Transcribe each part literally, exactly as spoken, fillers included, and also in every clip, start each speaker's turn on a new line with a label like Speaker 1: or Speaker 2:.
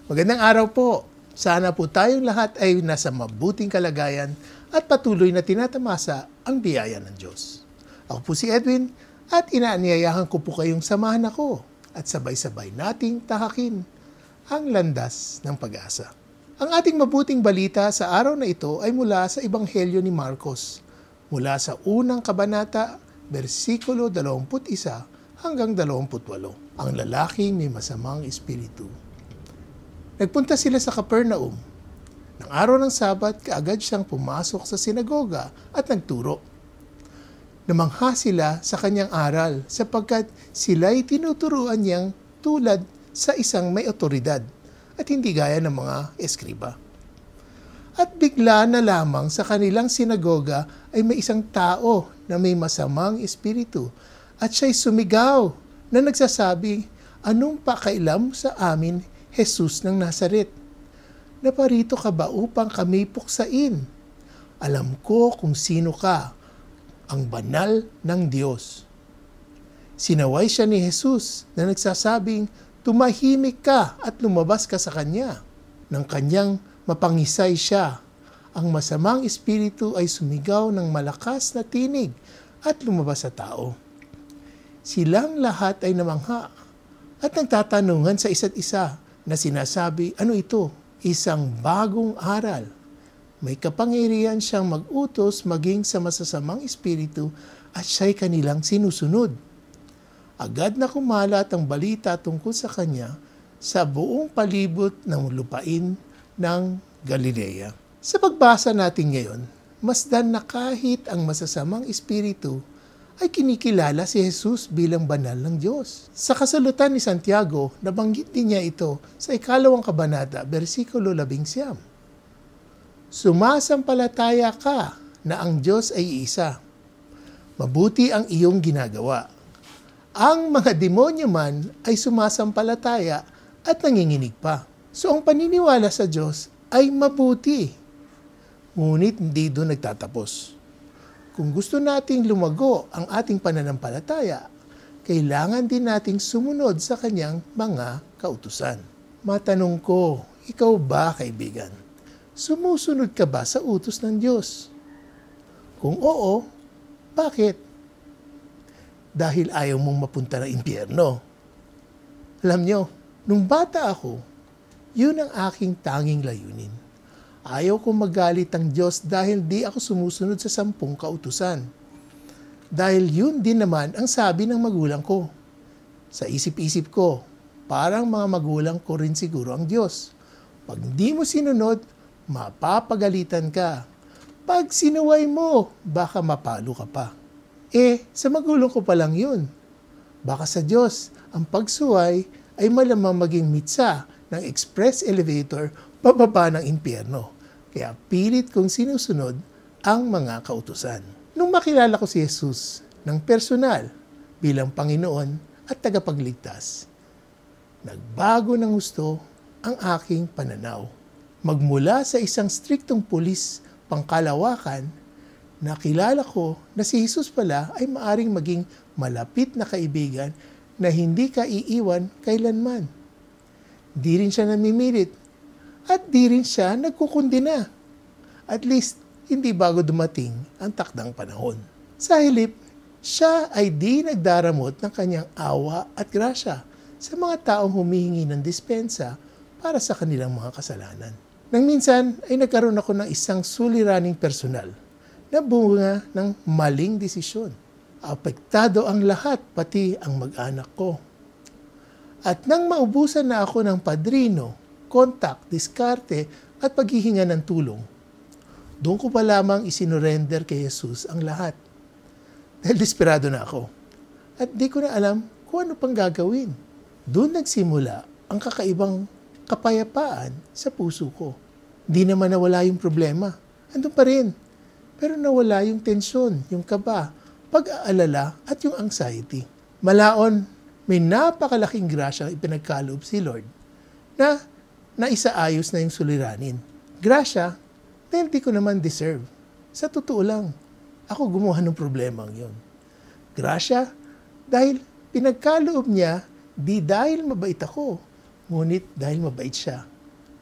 Speaker 1: Magandang araw po. Sana po tayong lahat ay nasa mabuting kalagayan at patuloy na tinatamasa ang biyaya ng Diyos. Ako po si Edwin at inaanyayahan ko po kayong samahan ako at sabay-sabay nating tahakin ang landas ng pag-asa. Ang ating mabuting balita sa araw na ito ay mula sa Ebanghelyo ni Marcos, mula sa unang kabanata, versikulo dalawampu't isa hanggang dalawamput walo. Ang lalaking may masamang espiritu. Nagpunta sila sa Capernaum. Nang araw ng Sabat, kaagad siyang pumasok sa sinagoga at nagturo. Namangha sila sa kanyang aral sapagkat sila'y tinuturuan niyang tulad sa isang may otoridad at hindi gaya ng mga eskriba. At bigla na lamang sa kanilang sinagoga ay may isang tao na may masamang espiritu at siya'y sumigaw na nagsasabi, "Anong pakailam sa amin, Jesus ng Nazaret? Naparito ka ba upang kami puksain? Alam ko kung sino ka, ang banal ng Diyos." Sinaway siya ni Jesus na nagsasabing, "Tumahimik ka at lumabas ka sa kanya." Nang kanyang mapangisay siya, ang masamang espiritu ay sumigaw ng malakas na tinig at lumabas sa tao. Silang lahat ay namangha at nagtatanungan sa isa't isa na sinasabi, "Ano ito? Isang bagong aral. May kapangyarihan siyang mag-utos maging sa masasamang espiritu at siya'y kanilang sinusunod." Agad na kumalat ang balita tungkol sa kanya sa buong palibot ng lupain ng Galilea. Sa pagbasa natin ngayon, masdan na kahit ang masasamang espiritu ay kinikilala si Jesus bilang banal ng Diyos. Sa kasalutan ni Santiago, nabanggit din niya ito sa ikalawang kabanata, versikulo labing siyam. "Sumasampalataya ka na ang Diyos ay isa. Mabuti ang iyong ginagawa. Ang mga demonyo man ay sumasampalataya at nanginginig pa." So ang paniniwala sa Diyos ay mabuti. Ngunit hindi doon nagtatapos. Kung gusto nating lumago ang ating pananampalataya, kailangan din nating sumunod sa kanyang mga kautusan. Matanong ko, ikaw ba, kaibigan? Sumusunod ka ba sa utos ng Diyos? Kung oo, bakit? Dahil ayaw mong mapunta ng impyerno. Alam nyo, nung bata ako, yun ang aking tanging layunin. Ayaw kong magalit ang Diyos dahil di ako sumusunod sa sampung kautusan. Dahil yun din naman ang sabi ng magulang ko. Sa isip-isip ko, parang mga magulang ko rin siguro ang Diyos. Pag hindi mo sinunod, mapapagalitan ka. Pag sinuway mo, baka mapalo ka pa. Eh, sa magulang ko pa lang yun. Baka sa Diyos, ang pagsuway ay malamang maging mitsa ng express elevator pababa ng impyerno. Kaya pilit kong sinusunod ang mga kautusan. Nung makilala ko si Jesus ng personal bilang Panginoon at tagapagligtas, nagbago ng gusto ang aking pananaw. Magmula sa isang striktong pulis pangkalawakan, nakilala ko na si Jesus pala ay maaring maging malapit na kaibigan na hindi ka iiwan kailanman. Di rin siya namimilit at di rin siya nagkukundina. At least, hindi bago dumating ang takdang panahon. Sa halip, siya ay di nagdaramot ng kanyang awa at grasya sa mga taong humihingi ng dispensa para sa kanilang mga kasalanan. Nang minsan ay nagkaroon ako ng isang suliraning personal na bunga ng maling desisyon. Apektado ang lahat, pati ang mag-anak ko. At nang maubusan na ako ng padrino, kontak, diskarte at paghihinga ng tulong, doon ko pa lamang isinurrender kay Jesus ang lahat. Dahil desperado na ako. At di ko na alam kung ano pang gagawin. Doon nagsimula ang kakaibang kapayapaan sa puso ko. Di naman nawala yung problema. Andun pa rin. Pero nawala yung tensyon, yung kaba, pag-aalala at yung anxiety. Malaon, may napakalaking grasyang ipinagkaloob si Lord na naisaayos na yung suliranin. Grasya, dahil di ko naman deserve. Sa totoo lang, ako gumawa ng problemang yun. Grasya, dahil pinagkaloob niya, di dahil mabait ako, ngunit dahil mabait siya.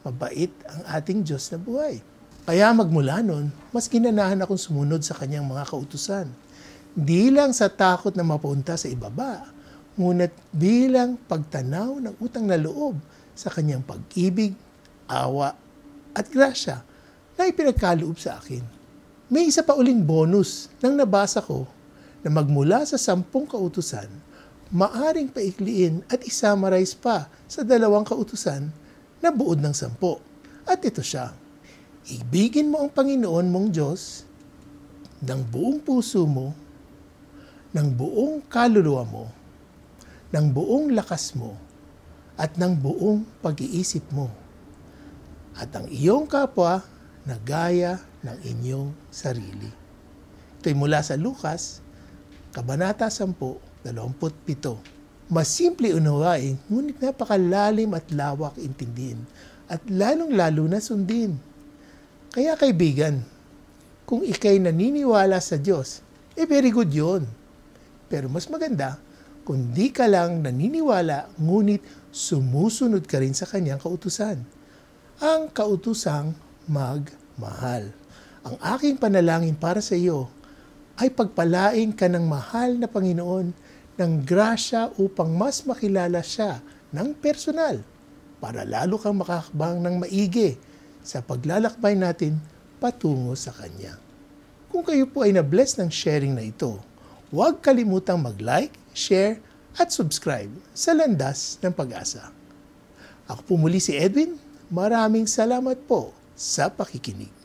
Speaker 1: Mabait ang ating Diyos na buhay. Kaya magmula nun, mas ginanahan akong sumunod sa kanyang mga kautusan. Di lang sa takot na mapunta sa ibaba, ngunit bilang pagtanaw ng utang na loob sa kanyang pag-ibig, awa, at grasya na ipinagkaloob sa akin. May isa pa uling bonus nang nabasa ko na magmula sa sampung kautusan, maaring paikliin at isummarize pa sa dalawang kautusan na buod ng sampo. At ito siya, ibigin mo ang Panginoon mong Diyos ng buong puso mo, ng buong kaluluwa mo, ng buong lakas mo, at ng buong pag-iisip mo, at ang iyong kapwa na gaya ng inyong sarili. Ito'y mula sa Lucas, Kabanata ten, dalawampu't pito. Mas simple unawain, ngunit napakalalim at lawak intindihin, at lalong-lalo na sundin. Kaya kaibigan, kung ikay naniniwala sa Diyos, eh very good yun. Pero mas maganda, kung di ka lang naniniwala, ngunit sumusunod ka rin sa kanyang kautusan. Ang kautusang magmahal. Ang aking panalangin para sa iyo ay pagpalain ka ng mahal na Panginoon ng grasya upang mas makilala siya ng personal para lalo kang makakabang ng maigi sa paglalakbay natin patungo sa Kanya. Kung kayo po ay na-bless ng sharing na ito, huwag kalimutang mag-like, share, at subscribe sa Landas ng Pag-asa. Ako po muli si Edwin. Maraming salamat po sa pakikinig.